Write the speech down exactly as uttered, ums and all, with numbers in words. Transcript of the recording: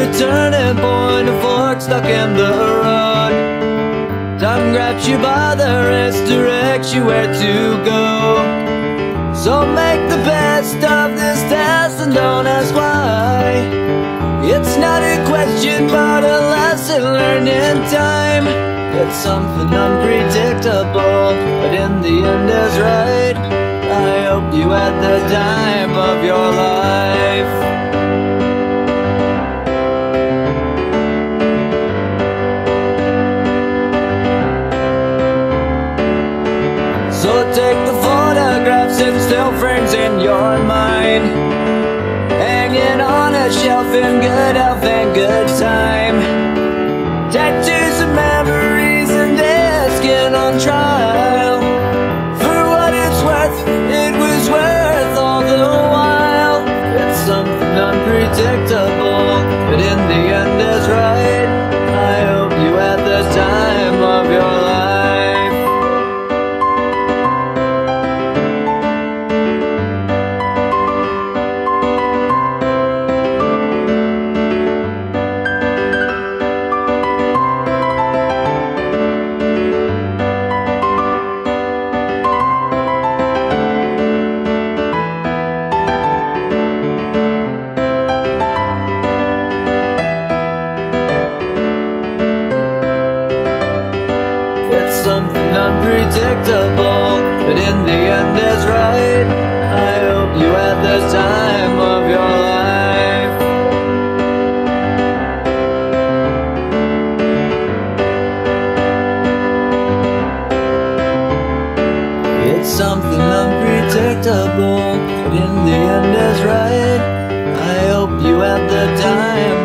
a turning point, a fork stuck in the road. Time grabs you by the wrist, directs you where to go. So make the best of this test and don't ask why. It's not a question but a lesson learned in time. It's something unpredictable, but in the end is right. I hope you had the time of your life. So take the photographs and still frames in your mind, hanging on a shelf in good health and good time. Tattoos and memories and their skin on trial. For what it's worth, it was worth all the while. It's something unpredictable, but in the end is right. I hope you had the time of your life. It's something unpredictable, but in the end is right. I hope you had the time of your life. It's something unpredictable, but in the end is right. I hope you had the time